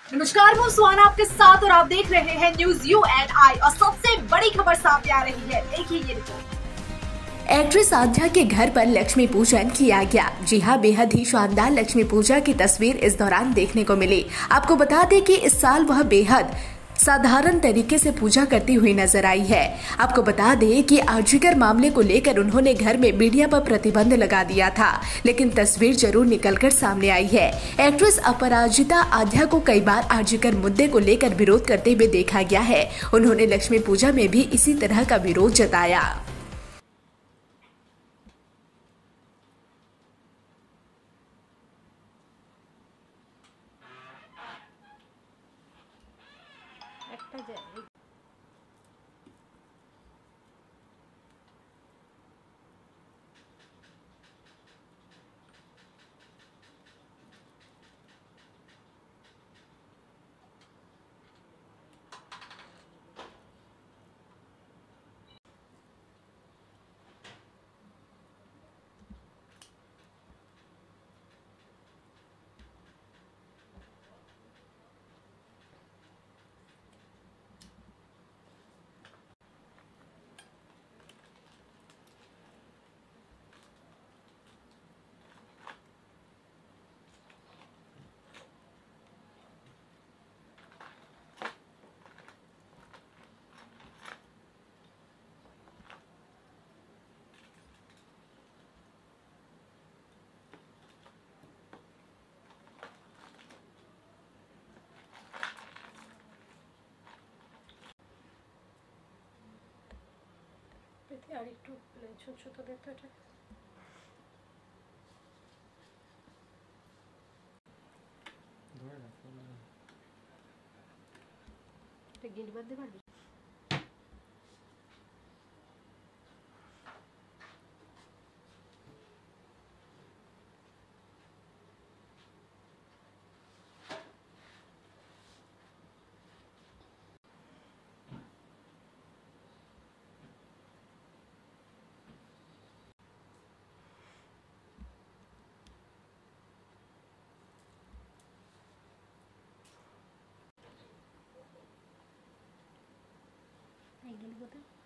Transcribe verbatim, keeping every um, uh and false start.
नमस्कार, मैं सुहाना आपके साथ और आप देख रहे हैं न्यूज यू एंड आई। और सबसे बड़ी खबर सामने आ रही है, देखिए ये रिपोर्ट। एक्ट्रेस आध्या के घर पर लक्ष्मी पूजन किया गया। जी हां, बेहद ही शानदार लक्ष्मी पूजा की तस्वीर इस दौरान देखने को मिली। आपको बता दें कि इस साल वह बेहद साधारण तरीके से पूजा करती हुई नजर आई है। आपको बता दें कि आर्जिकर मामले को लेकर उन्होंने घर में मीडिया पर प्रतिबंध लगा दिया था, लेकिन तस्वीर जरूर निकलकर सामने आई है। एक्ट्रेस अपराजिता आध्या को कई बार आर्जिकर मुद्दे को लेकर विरोध करते हुए देखा गया है। उन्होंने लक्ष्मी पूजा में भी इसी तरह का विरोध जताया। একটা জায়গায় পেতে আর একটু ছোট ছোট দেখতে এটা ধরে রাখো না, এটা গিট বাঁধতে পারবি। এগুলো কোথায়